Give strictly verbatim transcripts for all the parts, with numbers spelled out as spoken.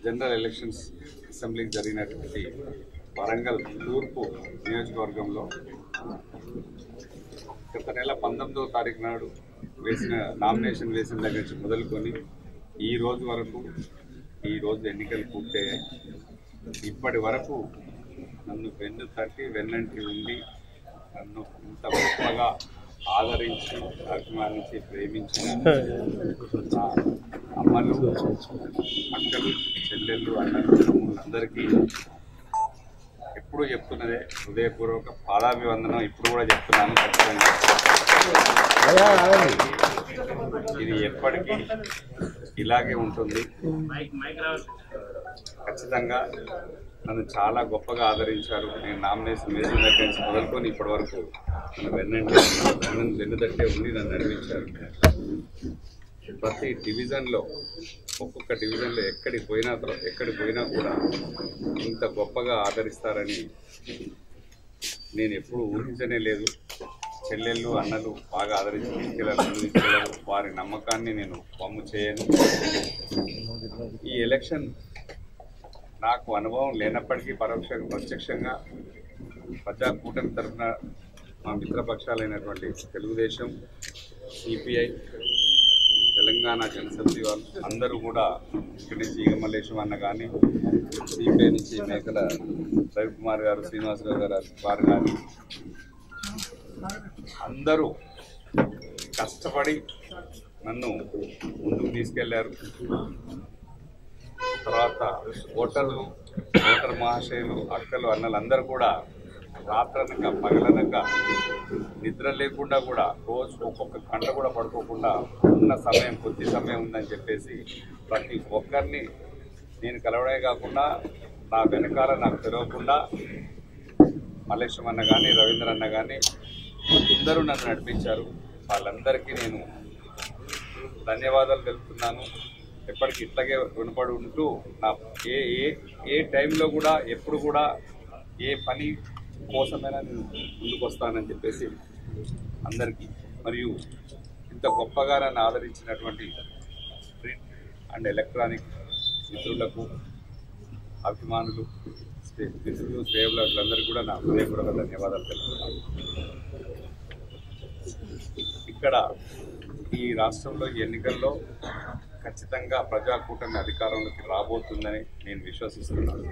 General elections అసెంబ్లీకి జరిగినటువంటి వరంగల్ తూర్పు నియోజకవర్గంలో గత నెల పంతొమ్మిదవ తారీఖు నాడు వేసిన నామినేషన్ వేసిన దగ్గర నుంచి మొదలుకొని ఈ రోజు వరకు ఈ రోజు ఎన్నికలు పూర్తయ్యాయి. ఇప్పటి వరకు నన్ను వెన్ను తట్టి వెన్నంటి ఉండి నన్ను ఇంత గొప్పగా ఆదరించి అభిమానించి ప్రేమించిన అమ్మలు, అక్కలు, చెల్లెళ్ళు, అన్నలు, అందరికీ ఎప్పుడు చెప్తున్నదే హృదయపూర్వక పాదాభివందనం. ఇప్పుడు కూడా చెప్తున్నాను ఖచ్చితంగా. ఇది ఎప్పటికీ ఇలాగే ఉంటుంది. ఖచ్చితంగా నన్ను చాలా గొప్పగా ఆదరించారు. నేను నామినేషన్ వేసిన దగ్గర నుంచి మొదలుకొని ఇప్పటి వరకు నన్ను వెన్నంటే వెన్నుదట్టే ఉండి నన్ను నడిపించారు. ప్రతి డివిజన్లో ఒక్కొక్క డివిజన్లో ఎక్కడికి పోయినా ఎక్కడికి పోయినా కూడా ఇంత గొప్పగా ఆదరిస్తారని నేను ఎప్పుడు ఊహించనే లేదు. చెల్లెళ్ళు, అన్నలు బాగా ఆదరించి తీసుకెళ్ళారు. వారి నమ్మకాన్ని నేను వమ్ము చేయను. ఈ ఎలక్షన్ నాకు అనుభవం లేనప్పటికీ పరోక్షంగా ప్రత్యక్షంగా ప్రజా కూటమి తరఫున మా మిత్రపక్షాలైనటువంటి తెలుగుదేశం, సిపిఐ, తెలంగాణ జనసమితి వాళ్ళు అందరూ కూడా ఇక్కడి నుంచి ఈగమల్లేశం అన్న కానీ, సిపిఐ నుంచి మేకల రవికుమార్ గారు, శ్రీనివాసరావు గారు వారు కానీ అందరూ కష్టపడి నన్ను ముందుకు తీసుకెళ్లారు. తర్వాత ఓటర్లు, ఓటర్ మహాశయులు, అక్కలు, అన్నలు అందరూ కూడా రాత్రనక పగలనక నిద్ర లేకుండా కూడా రోజు ఒక్కొక్క గంట కూడా పడుకోకుండా ఉన్న సమయం కొద్ది సమయం ఉందని చెప్పేసి ప్రతి ఒక్కరిని నేను కలవడమే కాకుండా నా వెనకాల నాకు తెలియకుండా మల్లేశం అన్న కానీ, రవీంద్ర అన్న కానీ అందరూ నన్ను నడిపించారు. వాళ్ళందరికీ నేను ధన్యవాదాలు తెలుపుతున్నాను. ఎప్పటికీ ఇట్లాగే రుణపడి ఉంటూ నా ఏ ఏ ఏ టైంలో కూడా ఎప్పుడు కూడా ఏ పని కోసమైనా నేను ముందుకు వస్తానని చెప్పేసి అందరికీ, మరియు ఇంత గొప్పగా నన్ను ఆదరించినటువంటి ప్రింట్ అండ్ ఎలక్ట్రానిక్ మిత్రులకు, అభిమానులు, మిత్రులు, శ్రేయవులందరికీ కూడా నా హృదయపూర్వక ధన్యవాదాలు తెలుపుతున్నాను. ఇక్కడ ఈ రాష్ట్రంలో ఎన్నికల్లో ఖచ్చితంగా ప్రజాకూటమి అధికారంలోకి రాబోతుందని నేను విశ్వసిస్తున్నాను.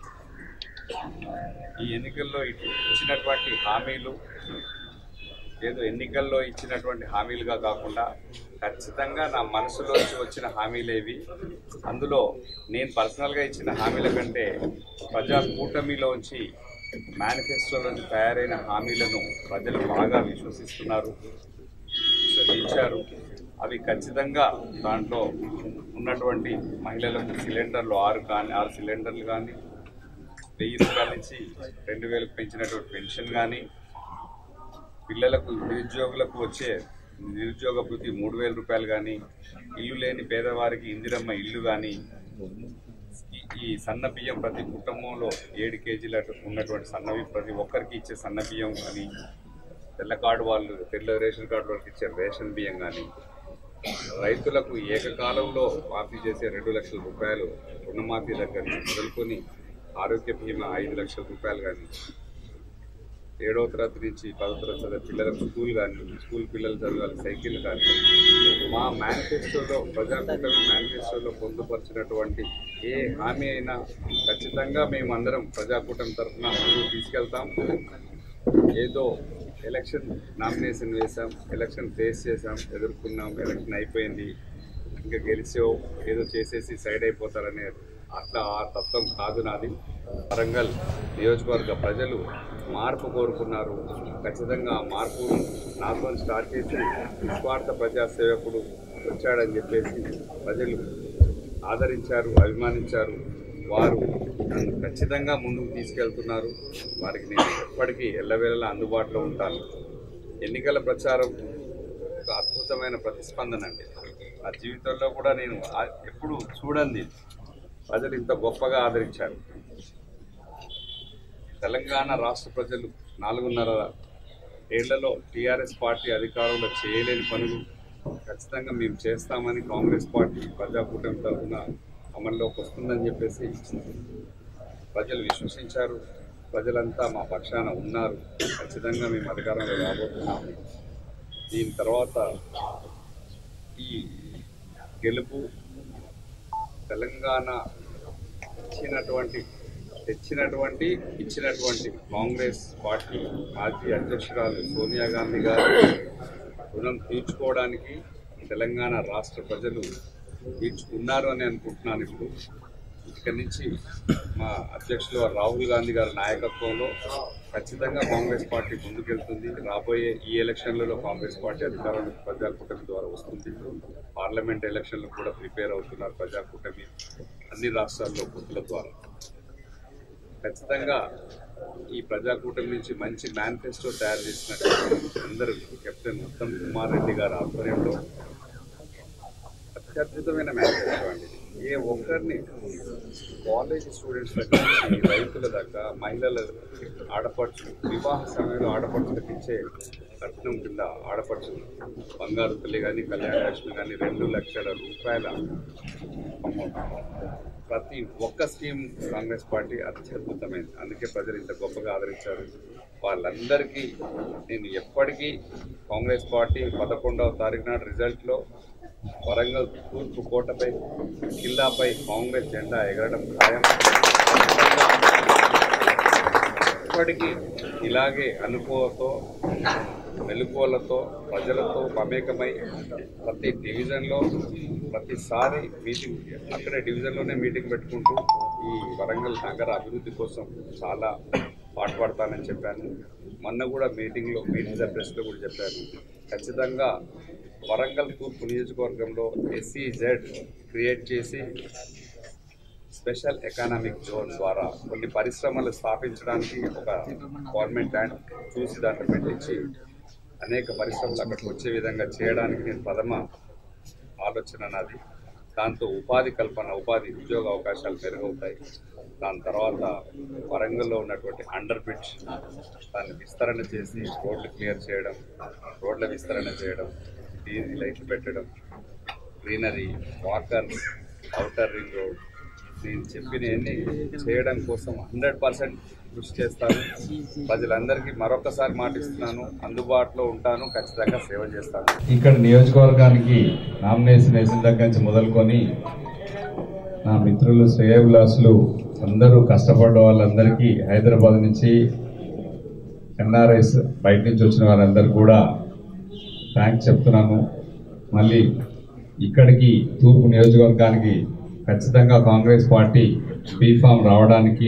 ఈ ఎన్నికల్లో ఇచ్చినటువంటి హామీలు ఏదో ఎన్నికల్లో ఇచ్చినటువంటి హామీలుగా కాకుండా ఖచ్చితంగా నా మనసులోంచి వచ్చిన హామీలేవి. అందులో నేను పర్సనల్గా ఇచ్చిన హామీల కంటే ప్రజాకూటమిలోంచి మేనిఫెస్టోలోంచి తయారైన హామీలను ప్రజలు బాగా విశ్వసిస్తున్నారు, విశ్వసించారు. అవి ఖచ్చితంగా దాంట్లో ఉన్నటువంటి మహిళలకు సిలిండర్లు ఆరు కానీ ఆరు సిలిండర్లు కానీ, వెయ్యి రూపాయల నుంచి రెండు వేలకు పెంచినటువంటి పెన్షన్ కానీ, పిల్లలకు నిరుద్యోగులకు వచ్చే నిరుద్యోగ భృతి మూడు వేల రూపాయలు కానీ, ఇల్లు లేని పేదవారికి ఇందిరమ్మ ఇల్లు కానీ, ఈ సన్న బియ్యం ప్రతి కుటుంబంలో ఏడు కేజీల ఉన్నటువంటి సన్నవి ప్రతి ఒక్కరికి ఇచ్చే సన్న బియ్యం కానీ, తెల్ల కార్డు వాళ్ళు తెల్ల రేషన్ కార్డు వాళ్ళకి ఇచ్చే రేషన్ బియ్యం కానీ, రైతులకు ఏకకాలంలో మాఫీ చేసే రెండు లక్షల రూపాయలు రుణమాఫీ దగ్గర మొదలుకొని ఆరోగ్య బీమా ఐదు లక్షల రూపాయలు కానీ, ఏడవ తరగతి నుంచి పదో తరగతి చదివే పిల్లలకు స్కూల్ కానీ, స్కూల్ పిల్లలు చదవాలి సైకిల్ కానీ, మా మేనిఫెస్టోలో ప్రజాకూటమి మేనిఫెస్టోలో పొందుపరిచినటువంటి ఏ హామీ అయినా ఖచ్చితంగా మేమందరం ప్రజాకూటమి తరఫున ముందుకు తీసుకెళ్తాం. ఏదో ఎలక్షన్ నామినేషన్ వేసాం, ఎలక్షన్ ఫేస్ చేసాం, ఎదుర్కొన్నాం, ఎలక్షన్ అయిపోయింది, ఇంకా గెలిచో ఏదో చేసేసి సైడ్ అయిపోతారనే అట్లా ఆ తత్వం కాదు నాది. వరంగల్ నియోజకవర్గ ప్రజలు మార్పు కోరుకున్నారు. ఖచ్చితంగా ఆ మార్పును నాతో స్టార్ట్ చేసి నిస్వార్థ ప్రజాసేవకుడు వచ్చాడని చెప్పేసి ప్రజలు ఆదరించారు, అభిమానించారు. వారు నన్ను ఖచ్చితంగా ముందుకు తీసుకెళ్తున్నారు. వారికి నేను ఎప్పటికీ ఎల్లవేళలా అందుబాటులో ఉంటాను. ఎన్నికల ప్రచారం ఒక అద్భుతమైన ప్రతిస్పందన అండి. నా జీవితంలో కూడా నేను ఎప్పుడు చూడండి ప్రజలు ఇంత గొప్పగా ఆదరించారు. తెలంగాణ రాష్ట్ర ప్రజలు నాలుగున్నర ఏళ్లలో టీఆర్ఎస్ పార్టీ అధికారంలో చేయలేని పనులు ఖచ్చితంగా మేము చేస్తామని కాంగ్రెస్ పార్టీ ప్రజాకూటమి తరఫున అమల్లోకి వస్తుందని చెప్పేసి ప్రజలు విశ్వసించారు. ప్రజలంతా మా పక్షాన ఉన్నారు. ఖచ్చితంగా మేము అధికారంలో రాబోతున్నాము. దీని తర్వాత ఈ గెలుపు తెలంగాణ ఇచ్చినటువంటి తెచ్చినటువంటి ఇచ్చినటువంటి కాంగ్రెస్ పార్టీ మాజీ అధ్యక్షురాలు సోనియా గాంధీ గారు రుణం తీర్చుకోవడానికి తెలంగాణ రాష్ట్ర ప్రజలు తీర్చుకున్నారు అని అనుకుంటున్నాను. ఇప్పుడు ఇక్కడి నుంచి మా అధ్యక్షులు రాహుల్ గాంధీ గారి నాయకత్వంలో ఖచ్చితంగా కాంగ్రెస్ పార్టీ ముందుకెళ్తుంది. రాబోయే ఈ ఎలక్షన్లలో కాంగ్రెస్ పార్టీ అధికారంలో ప్రజాకూటమి ద్వారా వస్తుంది. పార్లమెంట్ ఎలక్షన్లు కూడా ప్రిపేర్ అవుతున్నారు ప్రజాకూటమి అన్ని రాష్ట్రాల్లో పొత్తుల ద్వారా. ఖచ్చితంగా ఈ ప్రజాకూటమి నుంచి మంచి మేనిఫెస్టో తయారు చేసినటువంటి అందరూ కెప్టెన్ ఉత్తమ్ కుమార్ రెడ్డి గారి ఆధ్వర్యంలో అత్యద్భుతమైన మేనిఫెస్టో అండి. ఏ ఒక్కరిని కాలేజ్ స్టూడెంట్స్ దగ్గర నుంచి రైతుల దగ్గర మహిళల ఆడపడుచులు వివాహ సమయంలో ఆడపడుచులకు ఇచ్చే కట్నం కింద ఆడపడుచులు బంగారు తల్లి కానీ కళ్యాణ లక్ష్మి కానీ రెండు లక్షల రూపాయల అమౌంట్ ప్రతి ఒక్క స్కీమ్ కాంగ్రెస్ పార్టీ అత్యద్భుతమైంది. అందుకే ప్రజలు ఇంత గొప్పగా ఆదరించారు. వాళ్ళందరికీ నేను ఎప్పటికీ కాంగ్రెస్ పార్టీ పదకొండవ తారీఖు నాడు రిజల్ట్లో వరంగల్ తూర్పు కోటపై కిల్లాపై కాంగ్రెస్ జెండా ఎగరడం ఖాయం. ఇప్పటికీ ఇలాగే అనుభవంతో మెలకువలతో ప్రజలతో మమేకమై ప్రతి డివిజన్లో ప్రతిసారి మీటింగ్ అక్కడే డివిజన్లోనే మీటింగ్ పెట్టుకుంటూ ఈ వరంగల్ నగర అభివృద్ధి కోసం చాలా పాటుపడతానని చెప్పాను. మొన్న కూడా మీటింగ్లో మీటింగ్ ప్రెస్లో కూడా చెప్పాను. ఖచ్చితంగా వరంగల్ తూర్పు నియోజకవర్గంలో ఎస్సీజెడ్ క్రియేట్ చేసి స్పెషల్ ఎకనామిక్ జోన్ ద్వారా కొన్ని పరిశ్రమలు స్థాపించడానికి ఒక గవర్నమెంట్ ల్యాండ్ చూసి దాంట్లో పెట్టించి అనేక పరిశ్రమలు అక్కడికి వచ్చే విధంగా చేయడానికి నేను ప్రథమ ఆలోచన నాది. దాంతో ఉపాధి కల్పన ఉపాధి ఉద్యోగ అవకాశాలు మెరుగవుతాయి. దాని తర్వాత వరంగల్లో ఉన్నటువంటి అండర్ బ్రిడ్జ్ దాన్ని విస్తరణ చేసి రోడ్లు క్లియర్ చేయడం, రోడ్ల విస్తరణ చేయడం, డీజీ లైట్లు పెట్టడం, greenery, walker, outer ring road నేను చెప్పినవన్నీ చేయడం కోసం హండ్రెడ్ పర్సెంట్ కృషి చేస్తాను. ప్రజలందరికీ మరొకసారి మాటిస్తున్నాను, అందుబాటులో ఉంటాను, ఖచ్చితంగా సేవ చేస్తాను. ఇక్కడ నియోజకవర్గానికి నామినేషన్ వేసిన దగ్గర నుంచి మొదలుకొని నా మిత్రులు శ్రేయోభిలాసులు అందరూ కష్టపడ్డ వాళ్ళందరికీ హైదరాబాద్ నుంచి ఎన్ఆర్ఐస్ బయట నుంచి వచ్చిన వాళ్ళందరూ కూడా థ్యాంక్స్ చెప్తున్నాను. మళ్ళీ ఇక్కడికి తూర్పు నియోజకవర్గానికి ఖచ్చితంగా కాంగ్రెస్ పార్టీ బీఫామ్ రావడానికి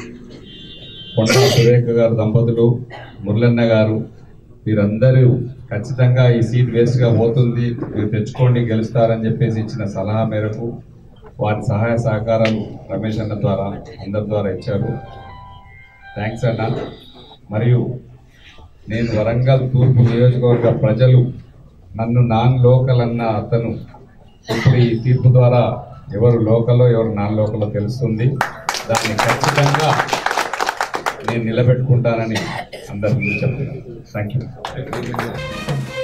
కొండా సురేఖ గారు దంపతులు, మురళన్న గారు వీరందరూ ఖచ్చితంగా ఈ సీట్ వేస్ట్గా పోతుంది, మీరు తెచ్చుకోండి గెలుస్తారని చెప్పేసి ఇచ్చిన సలహా మేరకు వారి సహాయ సహకారాలు రమేష్ అన్న ద్వారా అందరి ద్వారా ఇచ్చారు. థ్యాంక్స్ అన్న. మరియు నేను వరంగల్ తూర్పు నియోజకవర్గ ప్రజలు నన్ను నాన్ లోకల్ అన్న అతను ఇప్పుడు ఈ తీర్పు ద్వారా ఎవరు లోకలో ఎవరు నాన్ లోకలో తెలుస్తుంది. దాన్ని ఖచ్చితంగా నేను నిలబెట్టుకుంటానని అందరి ముందు చెప్తున్నాను. Thank you.